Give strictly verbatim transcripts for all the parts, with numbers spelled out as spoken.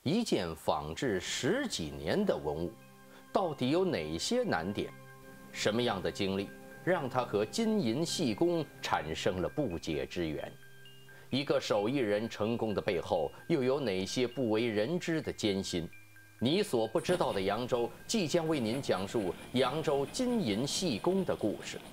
一件仿制十几年的文物，到底有哪些难点？什么样的经历让它和金银细工产生了不解之缘？一个手艺人成功的背后，又有哪些不为人知的艰辛？你所不知道的扬州，即将为您讲述扬州金银细工的故事。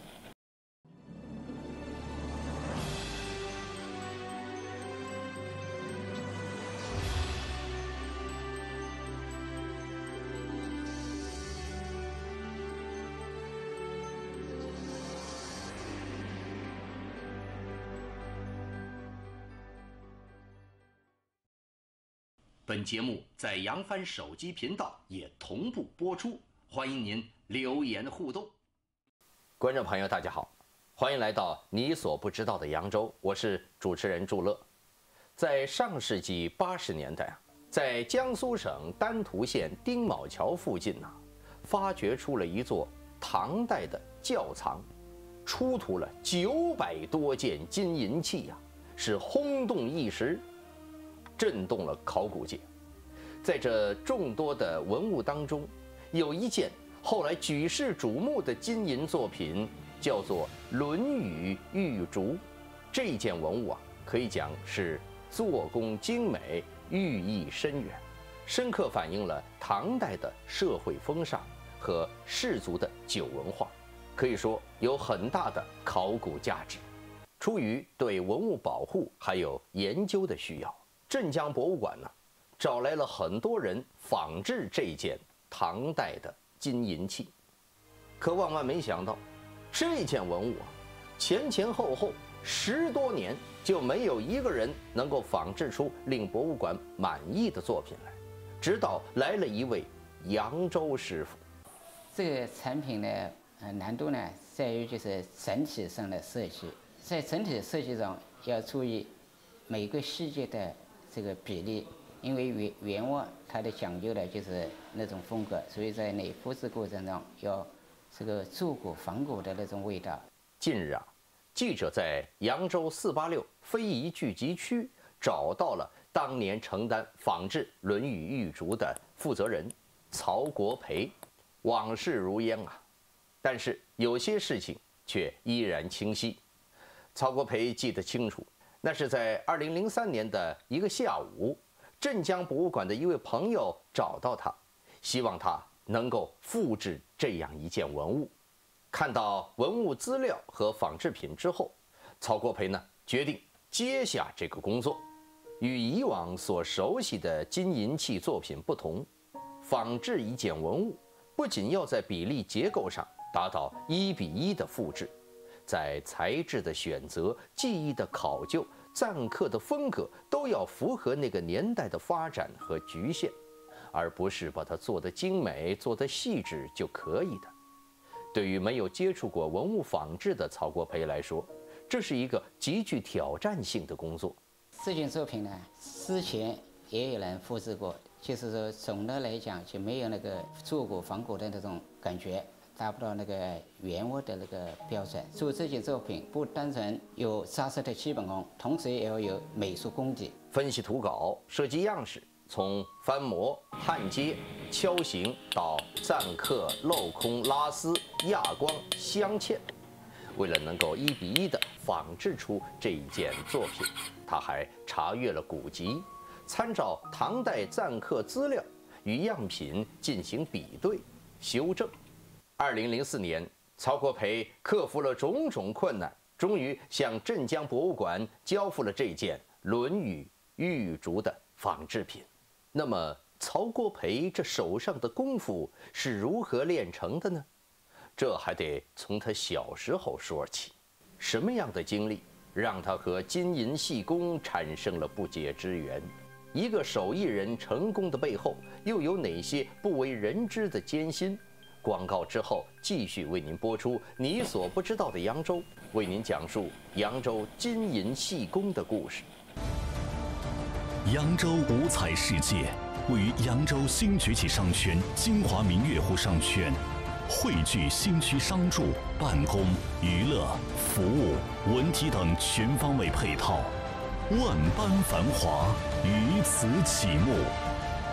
本节目在扬帆手机频道也同步播出，欢迎您留言互动。观众朋友，大家好，欢迎来到你所不知道的扬州，我是主持人祝乐。在上世纪八十年代啊，在江苏省丹徒县丁卯桥附近呢、啊，发掘出了一座唐代的窖藏，出土了九百多件金银器呀、啊，是轰动一时。震动了考古界。在这众多的文物当中，有一件后来举世瞩目的金银作品，叫做《论语玉竹》。这件文物啊，可以讲是做工精美，寓意深远，深刻反映了唐代的社会风尚和士族的酒文化，可以说有很大的考古价值。出于对文物保护还有研究的需要，镇江博物馆呢，找来了很多人仿制这件唐代的金银器。可万万没想到，这件文物啊，前前后后十多年就没有一个人能够仿制出令博物馆满意的作品来。直到来了一位扬州师傅。 这个产品呢，呃，难度呢在于就是整体上的设计，在整体设计上要注意每个细节的这个比例，因为原原物它的讲究的就是那种风格，所以在内复制过程中要这个铸骨仿骨的那种味道。 近日啊，记者在扬州四八六非遗聚集区找到了当年承担仿制《论语玉竹》的负责人曹国培。往事如烟啊，但是有些事情却依然清晰。曹国培记得清楚，那是在二零零三年的一个下午，镇江博物馆的一位朋友找到他，希望他能够复制这样一件文物。看到文物资料和仿制品之后，曹国培呢决定接下这个工作。与以往所熟悉的金银器作品不同，仿制一件文物不仅要在比例结构上达到一比一的复制，在材质的选择、技艺的考究、錾刻的风格都要符合那个年代的发展和局限，而不是把它做得精美、做得细致就可以的。对于没有接触过文物仿制的曹国培来说，这是一个极具挑战性的工作。 这件作品呢，之前也有人复制过，就是说总的来讲就没有那个做骨仿骨的那种感觉，达不到那个原物的那个标准。做这件作品不单纯有扎实的基本功，同时也要有美术功底。 分析图稿、设计样式，从翻模、焊接、敲形到錾刻、镂空、拉丝、压光、镶嵌。为了能够一比一地仿制出这一件作品，他还查阅了古籍，参照唐代錾刻资料与样品进行比对、修正。二零零四年，曹国培克服了种种困难，终于向镇江博物馆交付了这件《论语玉竹》的仿制品。那么，曹国培这手上的功夫是如何练成的呢？这还得从他小时候说起。什么样的经历让他和金银细工产生了不解之缘？一个手艺人成功的背后，又有哪些不为人知的艰辛？广告之后继续为您播出你所不知道的扬州，为您讲述扬州金银细工的故事。 扬州五彩世界位于扬州新崛起商圈金华明月湖商圈，汇聚新区商住、办公、娱乐、服务、文体等全方位配套，万般繁华于此启幕。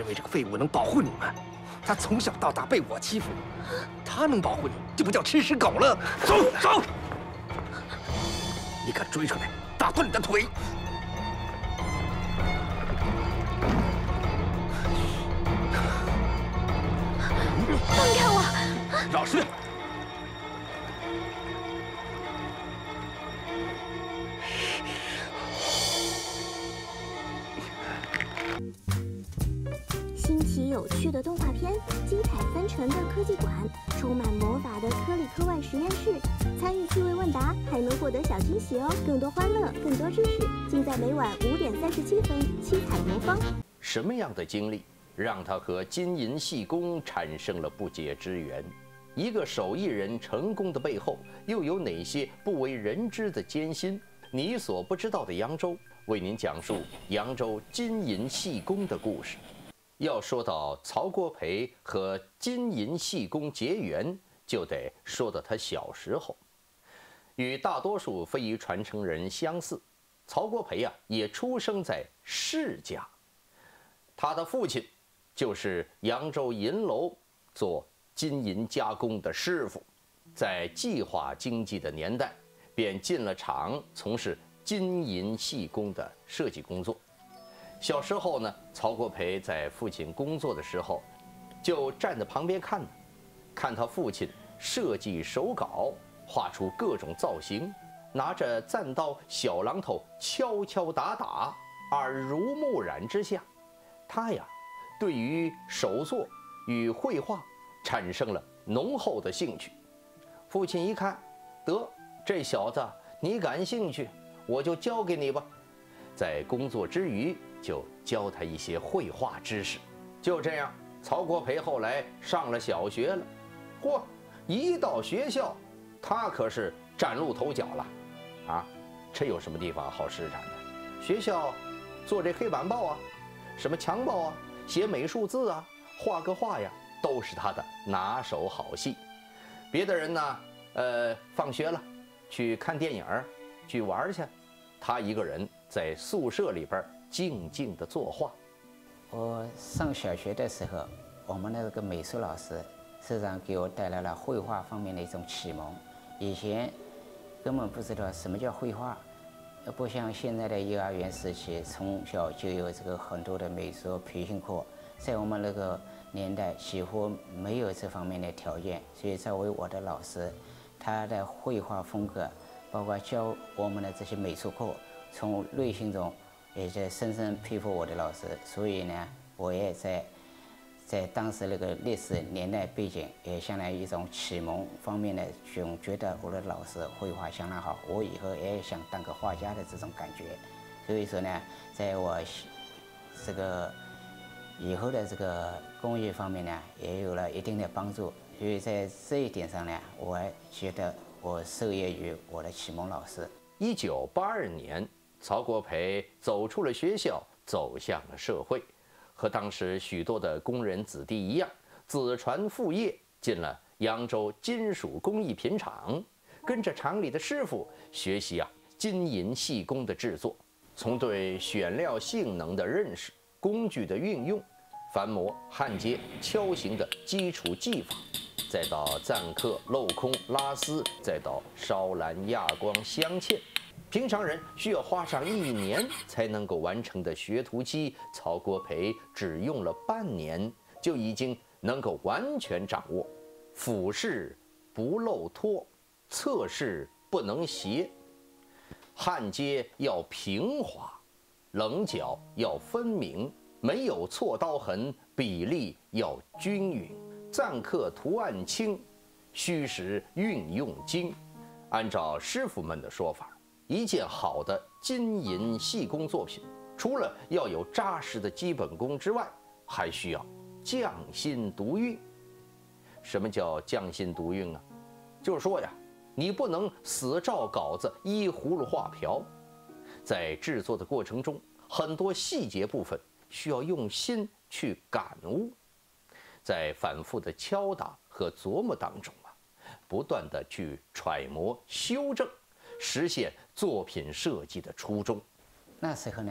认为这个废物能保护你们。他从小到大被我欺负，他能保护你，就不叫吃屎狗了。走走，你敢追上来，打断你的腿！ 放开我！ 老实点。 新奇有趣的动画片，精彩纷呈的科技馆，充满魔法的科里科外实验室，参与趣味问答还能获得小惊喜哦！更多欢乐，更多知识，尽在每晚五点三十七分，七彩魔方。 什么样的经历让他和金银细工产生了不解之缘？一个手艺人成功的背后，又有哪些不为人知的艰辛？你所不知道的扬州，为您讲述扬州金银细工的故事。 要说到曹国培和金银细工结缘，就得说到他小时候。与大多数非遗传承人相似，曹国培啊也出生在世家。他的父亲就是扬州银楼做金银加工的师傅，在计划经济的年代，便进了厂从事金银细工的设计工作。 小时候呢，曹国培在父亲工作的时候，就站在旁边看呢，看他父亲设计手稿，画出各种造型，拿着钻刀、小榔头敲敲打打，耳濡目染之下，他呀，对于手作与绘画产生了浓厚的兴趣。父亲一看，得，这小子你感兴趣，我就交给你吧。在工作之余， 就教他一些绘画知识，就这样，曹国培后来上了小学了。嚯，一到学校，他可是崭露头角了。啊，这有什么地方好施展的？学校做这黑板报啊，什么墙报啊，写美术字啊，画个画呀，都是他的拿手好戏。别的人呢，呃，放学了去看电影，去玩去，他一个人在宿舍里边 静静地作画。 我上小学的时候，我们的这个美术老师实际上给我带来了绘画方面的一种启蒙。以前根本不知道什么叫绘画，不像现在的幼儿园时期，从小就有这个很多的美术培训课。在我们那个年代，几乎没有这方面的条件，所以作为我的老师，他的绘画风格，包括教我们的这些美术课，从内心中 也在深深佩服我的老师，所以呢，我也在在当时那个历史年代背景，也相当于一种启蒙方面的，总觉得我的老师绘画相当好，我以后也想当个画家的这种感觉。所以说呢，在我这个以后的这个工艺方面呢，也有了一定的帮助。所以在这一点上呢，我觉得我受益于我的启蒙老师。 一九八二年。 曹国培走出了学校，走向了社会，和当时许多的工人子弟一样，子传父业，进了扬州金属工艺品厂，跟着厂里的师傅学习啊金银细工的制作，从对选料性能的认识、工具的运用、翻模、焊接、敲形的基础技法，再到錾刻、镂空、拉丝，再到烧蓝、压光、镶嵌。 平常人需要花上一年才能够完成的学徒期，曹国培只用了半年，就已经能够完全掌握。俯视不漏脱，侧视不能斜，焊接要平滑，棱角要分明，没有错刀痕，比例要均匀，錾刻图案清，虚实运用精。按照师傅们的说法， 一件好的金银细工作品，除了要有扎实的基本功之外，还需要匠心独运。什么叫匠心独运啊？就是说呀，你不能死照稿子、依葫芦画瓢，在制作的过程中，很多细节部分需要用心去感悟，在反复的敲打和琢磨当中啊，不断的去揣摩、修正，实现作品设计的初衷。 那时候呢，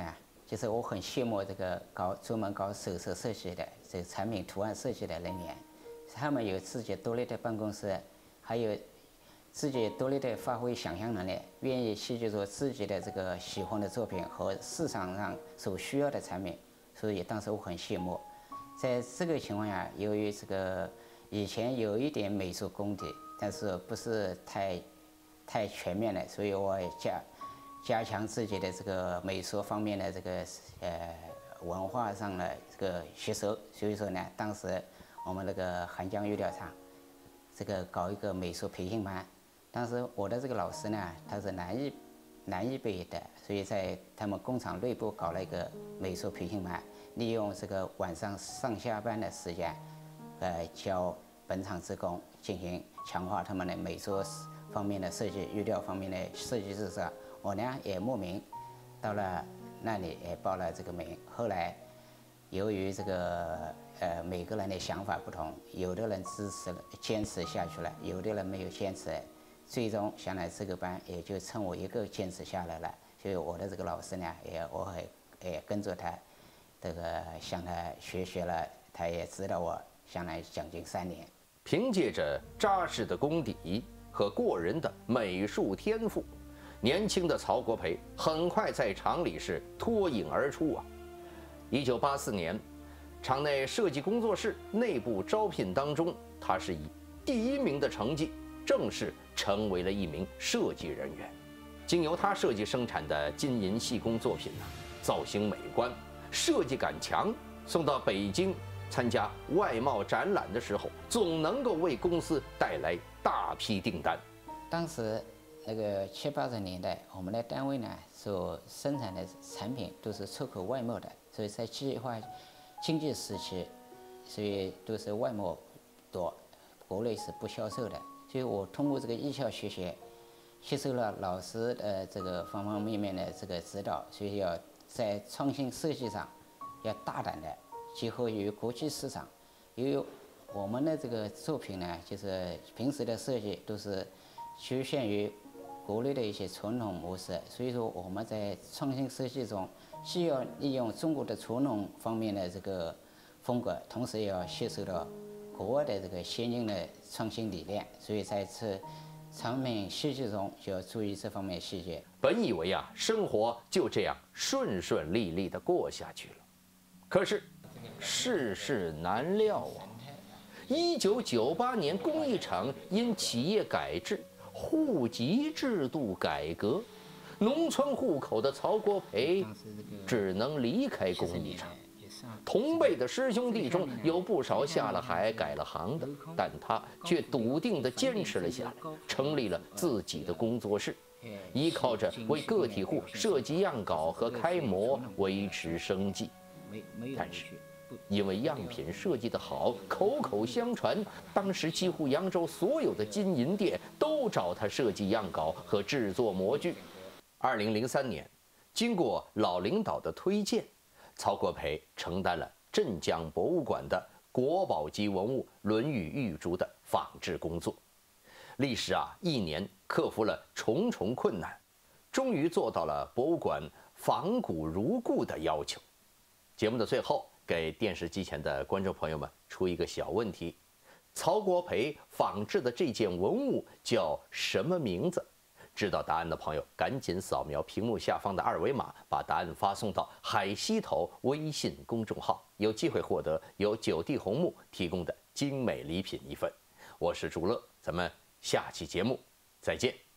就是我很羡慕这个搞专门搞手册设计的这个产品图案设计的人员，他们有自己独立的办公室，还有自己独立的发挥想象能力，愿意设计出自己的这个喜欢的作品和市场上所需要的产品，所以当时我很羡慕。在这个情况下，由于这个以前有一点美术功底，但是不是太太全面的，所以我也加加强自己的这个美术方面的这个呃文化上的这个吸收。所以说呢，当时我们那个韩江玉料厂这个搞一个美术培训班，当时我的这个老师呢，他是南艺南艺毕业的，所以在他们工厂内部搞了一个美术培训班，利用这个晚上上下班的时间，呃，教本厂职工进行强化他们的美术方面的设计、玉料方面的设计知识。我呢也慕名到了那里，也报了这个名。后来由于这个呃每个人的想法不同，有的人支持了坚持下去了，有的人没有坚持，最终想来这个班也就趁我一个坚持下来了。所以我的这个老师呢，也我也也跟着他，这个向他学习了，他也指导我，向来将近三年。 凭借着扎实的功底和过人的美术天赋，年轻的曹国培很快在厂里是脱颖而出啊！一九八四年，厂内设计工作室内部招聘当中，他是以第一名的成绩正式成为了一名设计人员。经由他设计生产的金银细工作品呢，造型美观，设计感强，送到北京参加外贸展览的时候，总能够为公司带来大批订单。 当时那个七八十年代，我们的单位呢所生产的产品都是出口外贸的，所以在计划经济时期，所以都是外贸多，国内是不销售的。所以我通过这个艺校学习，吸收了老师的这个方方面面的这个指导，所以要在创新设计上要大胆的结合于国际市场。由于我们的这个作品呢，就是平时的设计都是局限于国内的一些传统模式，所以说我们在创新设计中，既要利用中国的传统方面的这个风格，同时也要吸收到国外的这个先进的创新理念，所以在这产品设计中就要注意这方面细节。 本以为啊，生活就这样顺顺利利地过下去了，可是世事难料啊！一九九八年，工艺厂因企业改制、户籍制度改革，农村户口的曹国培只能离开工艺厂。同辈的师兄弟中有不少下了海改了行的，但他却笃定地坚持了下来，成立了自己的工作室，依靠着为个体户设计样稿和开模维持生计。但是因为样品设计得好，口口相传，当时几乎扬州所有的金银店都找他设计样稿和制作模具。二零零三年，经过老领导的推荐，曹国培承担了镇江博物馆的国宝级文物《论语》玉竹的仿制工作。历时啊一年，克服了重重困难，终于做到了博物馆仿古如故的要求。节目的最后，给电视机前的观众朋友们出一个小问题：曹国培仿制的这件文物叫什么名字？知道答案的朋友，赶紧扫描屏幕下方的二维码，把答案发送到海西头微信公众号，有机会获得由九地红木提供的精美礼品一份。我是朱乐，咱们下期节目再见。